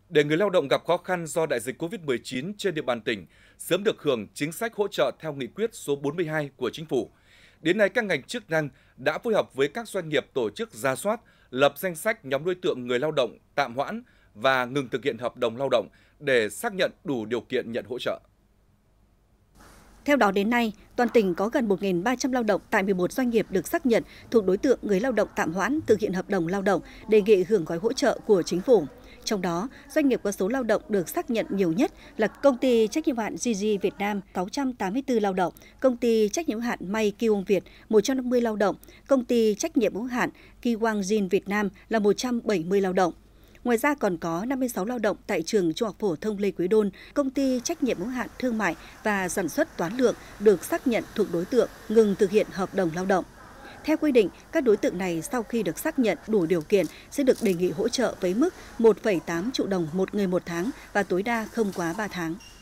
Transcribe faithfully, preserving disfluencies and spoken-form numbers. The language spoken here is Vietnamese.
Để người lao động gặp khó khăn do đại dịch Covid mười chín trên địa bàn tỉnh sớm được hưởng chính sách hỗ trợ theo nghị quyết số bốn mươi hai của Chính phủ. Đến nay, các ngành chức năng đã phối hợp với các doanh nghiệp tổ chức rà soát, lập danh sách nhóm đối tượng người lao động tạm hoãn và ngừng thực hiện hợp đồng lao động để xác nhận đủ điều kiện nhận hỗ trợ. Theo đó đến nay, toàn tỉnh có gần một nghìn ba trăm lao động tại mười một doanh nghiệp được xác nhận thuộc đối tượng người lao động tạm hoãn thực hiện hợp đồng lao động, đề nghị hưởng gói hỗ trợ của Chính phủ. Trong đó, doanh nghiệp có số lao động được xác nhận nhiều nhất là công ty trách nhiệm hữu hạn giê giê Việt Nam sáu trăm tám mươi tư lao động, công ty trách nhiệm hữu hạn May Kiwon Việt một trăm năm mươi lao động, công ty trách nhiệm hữu hạn Kiwang Jin Việt Nam là một trăm bảy mươi lao động. Ngoài ra còn có năm mươi sáu lao động tại trường Trung học phổ thông Lê Quý Đôn, công ty trách nhiệm hữu hạn thương mại và sản xuất Toán Lượng được xác nhận thuộc đối tượng ngừng thực hiện hợp đồng lao động. Theo quy định, các đối tượng này sau khi được xác nhận đủ điều kiện sẽ được đề nghị hỗ trợ với mức một phẩy tám triệu đồng một người một tháng và tối đa không quá ba tháng.